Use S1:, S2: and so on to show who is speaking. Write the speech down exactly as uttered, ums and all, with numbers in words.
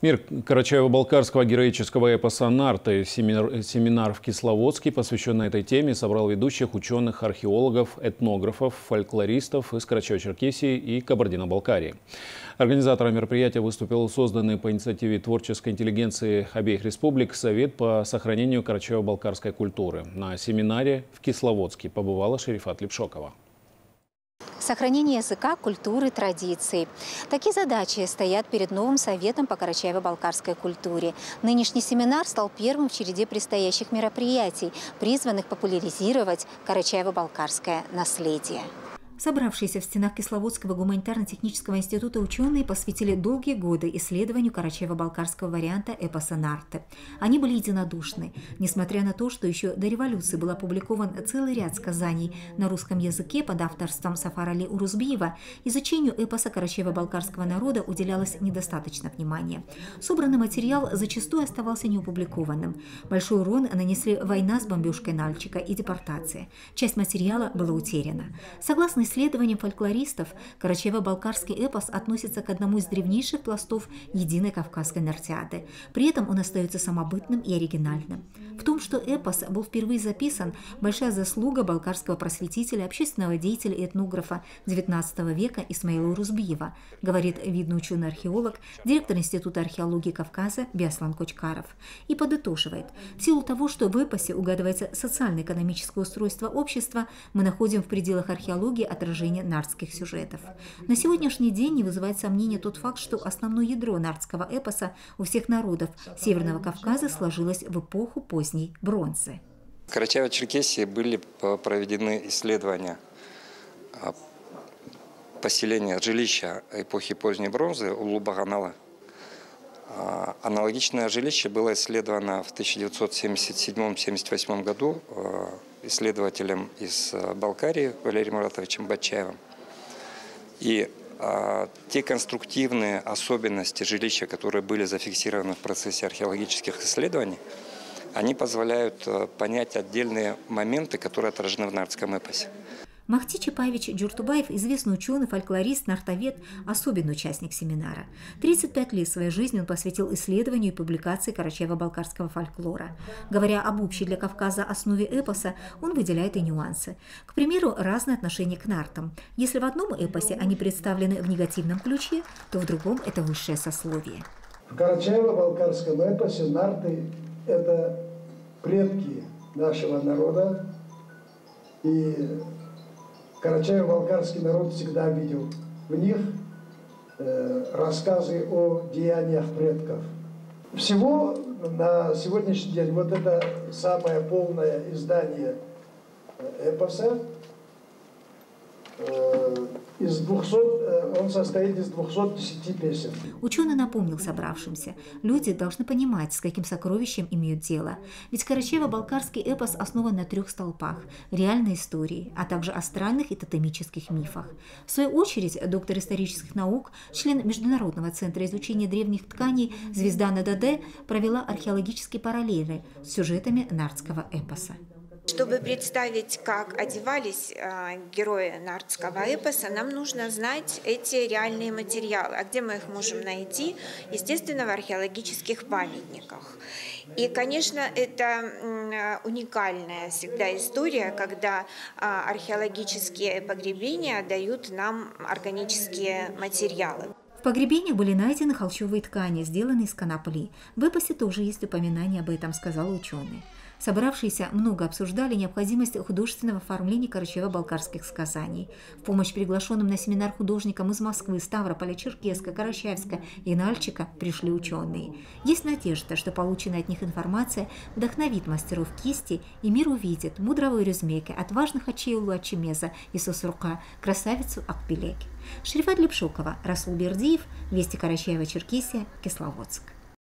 S1: Мир карачаево-балкарского героического эпоса «Нарты» семинар, семинар в Кисловодске, посвященный этой теме, собрал ведущих ученых, археологов, этнографов, фольклористов из Карачаево-Черкесии и Кабардино-Балкарии. Организатором мероприятия выступил созданный по инициативе творческой интеллигенции обеих республик Совет по сохранению карачаево-балкарской культуры. На семинаре в Кисловодске побывала Шерифат Лепшокова.
S2: Сохранение языка, культуры, традиций. Такие задачи стоят перед новым Советом по карачаево-балкарской культуре. Нынешний семинар стал первым в череде предстоящих мероприятий, призванных популяризировать карачаево-балкарское наследие. Собравшиеся в стенах Кисловодского гуманитарно-технического института ученые посвятили долгие годы исследованию карачаево-балкарского варианта эпоса «Нарты». Они были единодушны. Несмотря на то, что еще до революции был опубликован целый ряд сказаний на русском языке под авторством Сафара Али Урузбиева, изучению эпоса карачаево-балкарского народа уделялось недостаточно внимания. Собранный материал зачастую оставался неопубликованным. Большой урон нанесли война с бомбежкой Нальчика и депортация. Часть материала была утеряна. Согласно исследованиям фольклористов, карачаево-балкарский эпос относится к одному из древнейших пластов единой кавказской нартиады. При этом он остается самобытным и оригинальным. В том, что эпос был впервые записан, большая заслуга балкарского просветителя, общественного деятеля и этнографа девятнадцатого века Исмаила Урузбиева, говорит видный ученый-археолог, директор Института археологии Кавказа Биаслан Кочкаров. И подытоживает: в силу того, что в эпосе угадывается социально-экономическое устройство общества, мы находим в пределах археологии отражение нартских сюжетов. На сегодняшний день не вызывает сомнения тот факт, что основное ядро нартского эпоса у всех народов Северного Кавказа сложилось в эпоху поздней бронзы.
S3: В Карачаево-Черкесии были проведены исследования поселения жилища эпохи поздней бронзы Улу-Баганала. Аналогичное жилище было исследовано в тысяча девятьсот семьдесят седьмом — семьдесят восьмом году исследователем из Балкарии Валерием Муратовичем Батчаевым. И а, те конструктивные особенности жилища, которые были зафиксированы в процессе археологических исследований, они позволяют а, понять отдельные моменты, которые отражены в нартском эпосе.
S2: Махти Чапаевич Джуртубаев, известный ученый, фольклорист, нартовед, особенный участник семинара. тридцать пять лет своей жизни он посвятил исследованию и публикации карачаево-балкарского фольклора. Говоря об общей для Кавказа основе эпоса, он выделяет и нюансы. К примеру, разные отношения к нартам. Если в одном эпосе они представлены в негативном ключе, то в другом это высшее сословие.
S4: В карачаево-балкарском эпосе нарты – это предки нашего народа, и карачаево-балкарский народ всегда видел в них э, рассказы о деяниях предков. Всего на сегодняшний день вот это самое полное издание эпоса. Э, из двухсот, э, он состоит из двухсот десяти песен.
S2: Ученый напомнил собравшимся: люди должны понимать, с каким сокровищем имеют дело. Ведь карачаево-балкарский эпос основан на трех столпах – реальной истории, а также астральных и тотемических мифах. В свою очередь, доктор исторических наук, член Международного центра изучения древних тканей Звездана Даде провела археологические параллели с сюжетами нартского эпоса.
S5: Чтобы представить, как одевались э, герои нартского эпоса, нам нужно знать эти реальные материалы. А где мы их можем найти? Естественно, в археологических памятниках. И, конечно, это э, уникальная всегда история, когда э, археологические погребения дают нам органические материалы.
S2: В погребениях были найдены холщовые ткани, сделанные из конопли. В эпосе тоже есть упоминание об этом, сказал ученый. Собравшиеся много обсуждали необходимость художественного оформления карачаево-балкарских сказаний. В помощь приглашенным на семинар художникам из Москвы, Ставрополя, Черкесска, Карачаевска и Нальчика пришли ученые. Есть надежда, что полученная от них информация вдохновит мастеров кисти, и мир увидит мудрого Рюзмеки, отважных Ачеулу Ачемеза и Сосрука, красавицу Акбелеки. Шерифат Лепшокова, Расул Бердиев, Вести Карачаево-Черкесия, Кисловодск.